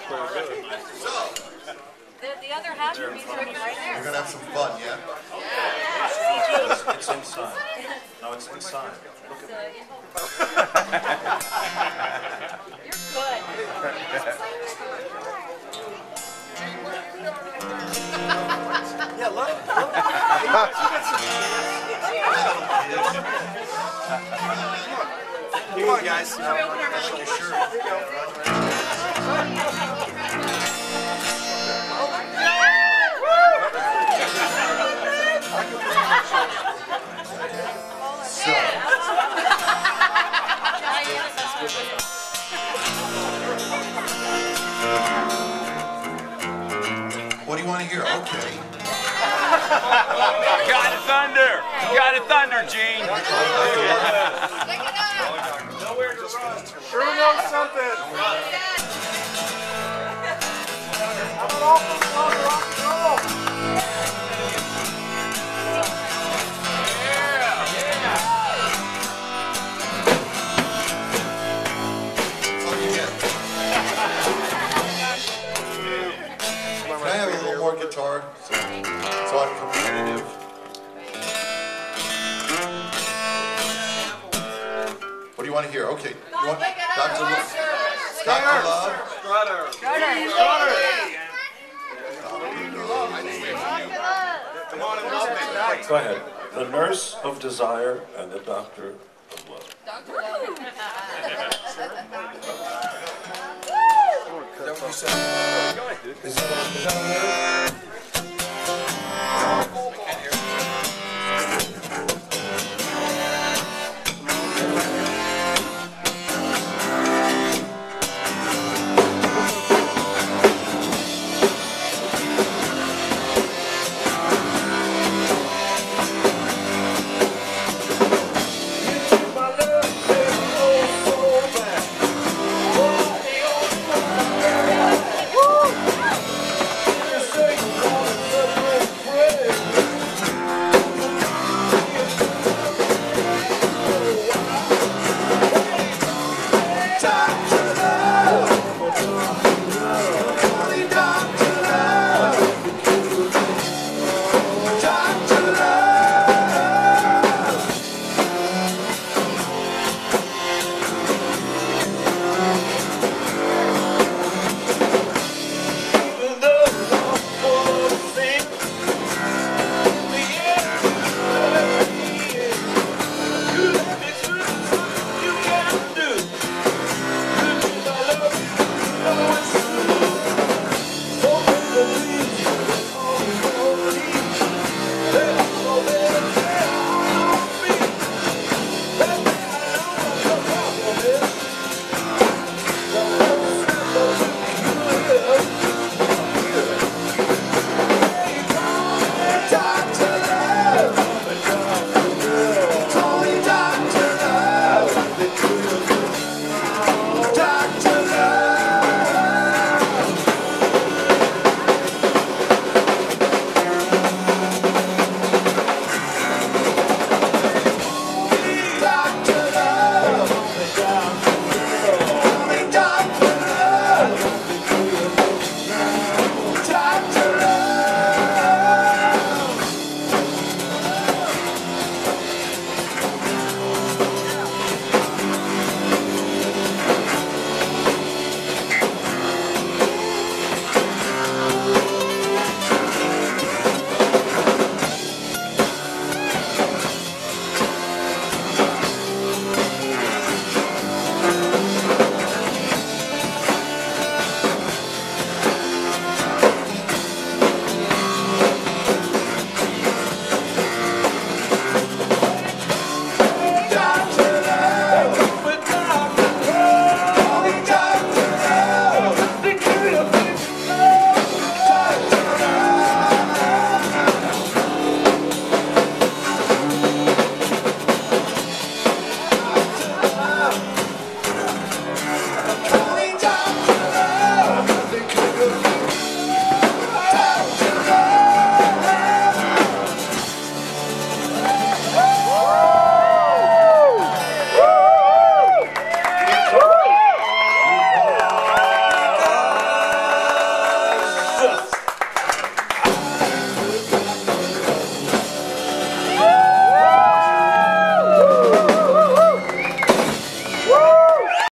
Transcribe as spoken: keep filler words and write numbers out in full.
The, the other half of me is already right there. You're going to have some fun, yeah? It's, it's inside. No, it's inside. Look at me. You're good. Yeah, look. Come on, guys. What do you want to hear? Okay. Got it, thunder. Got it, thunder, Gene. Nowhere to run. Sure knows something. I'm an awful love rock and roll. Can I have a little more guitar so, so I'm competitive? What do you want to hear? Okay. You want Doctor Love? Doctor Love? Strutter. Come on and love me. Go ahead. The Nurse of Desire and the Doctor of Love. Doctor Love. Is that what you said? Go ahead, dude.